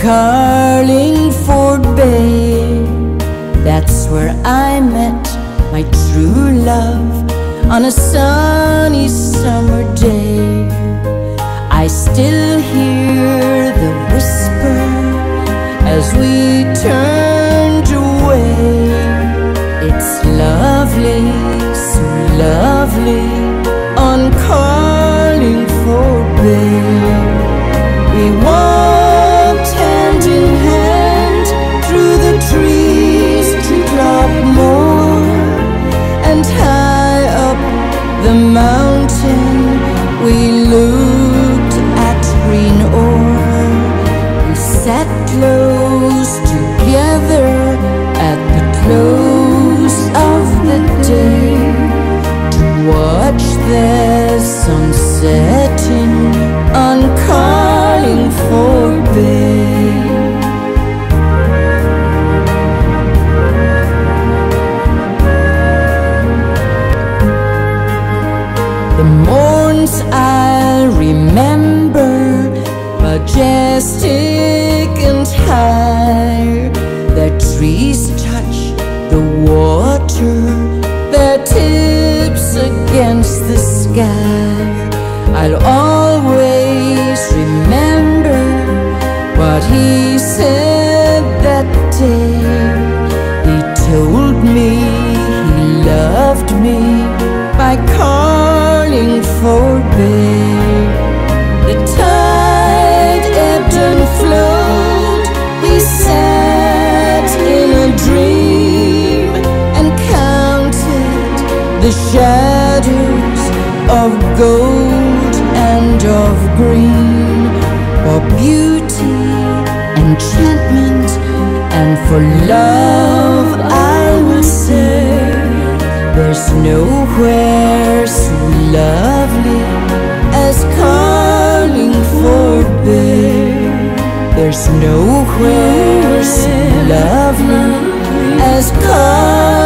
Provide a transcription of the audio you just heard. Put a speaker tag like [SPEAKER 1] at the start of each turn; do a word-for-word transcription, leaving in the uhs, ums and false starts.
[SPEAKER 1] Carlingford Bay. That's where I met my true love on a sunny summer day. I still hear the whisper as we turned away. It's lovely, so lovely on Carlingford Bay. We walked hand in hand through the trees to drop more, and high up the mountain we looked at green ore. We sat close together at the close of the day to watch the sun setting on Carlingford Bay. The morns I'll remember, majestic and high. Their trees touch the water, their tips against the sky. I'll always remember what he said that day. He told me he loved me by Carlingford Bay. The tide ebbed and flowed, we sat in a dream and counted the shadows of gold and of green, for beauty, enchantment, and for love I will say, there's nowhere so lovely as Carlingford Bay. There's nowhere so lovely as Carlingford Bay.